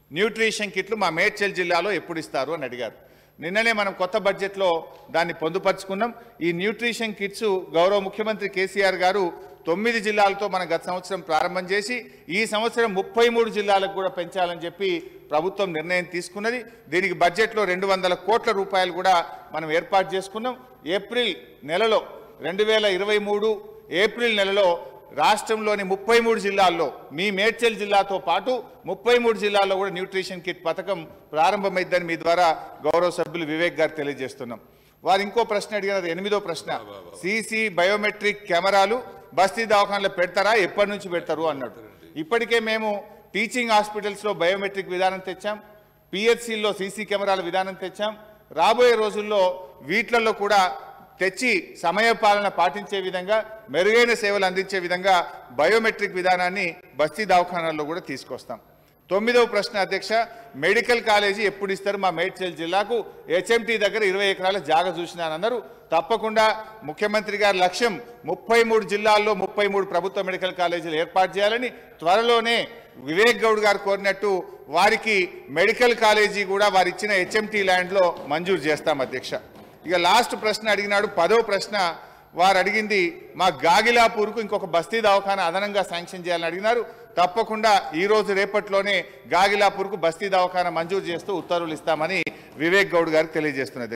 Nutrition కిట్లు మా మేడ్చల్ జిల్లాలో ఎప్పుడు ఇస్తారు అని అడిగారు. నిన్ననే మనం కొత్త బడ్జెట్లో దాన్ని పొందుపరుచుకున్నాం. ఈ న్యూట్రిషన్ కిట్స్ గౌరవ ముఖ్యమంత్రి కేసీఆర్ గారు 9 జిల్లాలతో మనం గత సంవత్సరం ప్రారంభం చేసి ఈ సంవత్సరం 33 జిల్లాలకు కూడా పెంచాలని చెప్పి ప్రభుత్వం నిర్ణయం తీసుకున్నది. దీనికి బడ్జెట్లో 200 కోట్ల రూపాయలు కూడా మనం ఏర్పాటు చేసుకున్నాం. ఏప్రిల్ నెలలో 2023 ఏప్రిల్ నెలలో రాష్ట్రంలోని 33 జిల్లాల్లో మీ మేడ్చల్ జిల్లాతో పాటు 33 జిల్లాల్లో కూడా న్యూట్రిషన్ కిట్ పథకం ప్రారంభమైందని మీ ద్వారా గౌరవ సభ్యులు వివేక్ గారు తెలియజేస్తున్నాం. వారు ఇంకో ప్రశ్న అడిగినారు, 8వ ప్రశ్న, సీసీ బయోమెట్రిక్ కెమెరాలు బస్తీ దవాఖానలో పెడతారా, ఎప్పటి నుంచి పెడతారు అన్నాడు. ఇప్పటికే మేము టీచింగ్ హాస్పిటల్స్లో బయోమెట్రిక్ విధానం తెచ్చాం, పిహెచ్సిల్లో సీసీ కెమెరాల విధానం తెచ్చాం. రాబోయే రోజుల్లో వీటిలలో కూడా తెచ్చి సమయపాలన పాటించే విధంగా మెరుగైన సేవలు అందించే విధంగా బయోమెట్రిక్ విధానాన్ని బస్తీ దవాఖానాల్లో కూడా తీసుకొస్తాం. 9వ ప్రశ్న అధ్యక్ష, మెడికల్ కాలేజీ ఎప్పుడు ఇస్తారు మా మేడ్చల్ జిల్లాకు? హెచ్ఎంటీ దగ్గర 20 ఎకరాల జాగా చూసినానన్నారు. తప్పకుండా ముఖ్యమంత్రి గారి లక్ష్యం 33 జిల్లాల్లో 33 ప్రభుత్వ మెడికల్ కాలేజీలు ఏర్పాటు చేయాలని, త్వరలోనే వివేక్ గౌడ్ గారు కోరినట్టు వారికి మెడికల్ కాలేజీ కూడా వారు ఇచ్చిన హెచ్ఎంటీ ల్యాండ్లో మంజూరు చేస్తాం అధ్యక్ష. ఇక లాస్ట్ ప్రశ్న అడిగినాడు, 10వ ప్రశ్న వారు అడిగింది మా గాగిలాపూర్కు ఇంకొక బస్తీ దవాఖానా అదనంగా శాంక్షన్ చేయాలని అడిగినారు. తప్పకుండా ఈ రోజు రేపట్లోనే గాగిలాపూర్కు బస్తీ దవాఖానా మంజూరు చేస్తూ ఉత్తర్వులు ఇస్తామని వివేక్ గౌడ్ గారికి తెలియజేస్తున్నది.